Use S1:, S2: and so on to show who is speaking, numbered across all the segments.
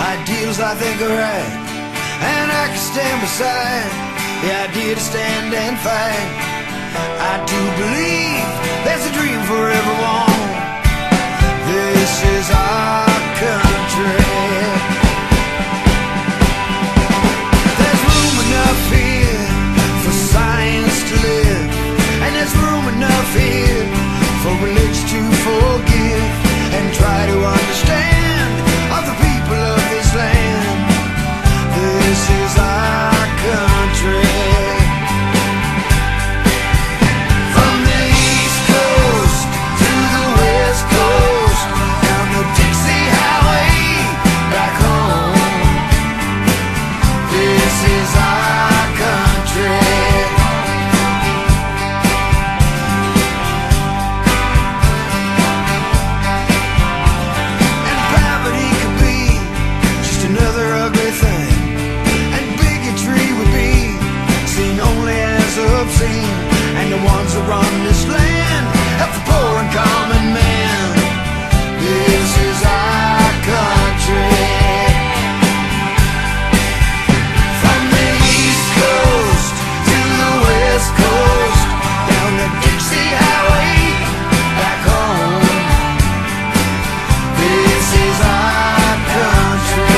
S1: ideals I think are right, and I can stand beside the idea to stand and fight. I do believe there's a dream for everyone. This is our country. There's room enough here for science to live, and there's room enough here for religion to forgive and try to understand other people of this land. This is our country. From the East Coast to the West Coast, down the Dixie Highway back home. This is our country. Another ugly thing, and bigotry would be seen only as obscene, and the ones that run this land help the poor and common man. This is our country. From the East Coast to the West Coast, down the Dixie Highway back home. This is our country.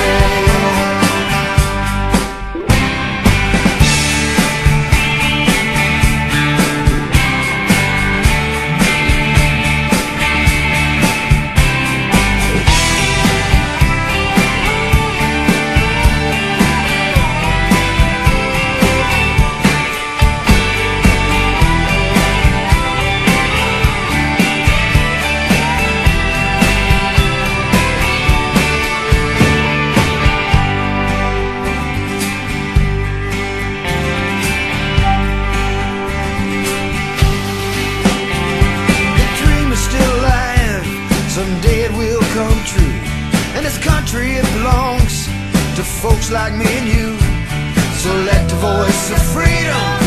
S1: Someday it will come true, and this country it belongs to folks like me and you. So let the voice of freedom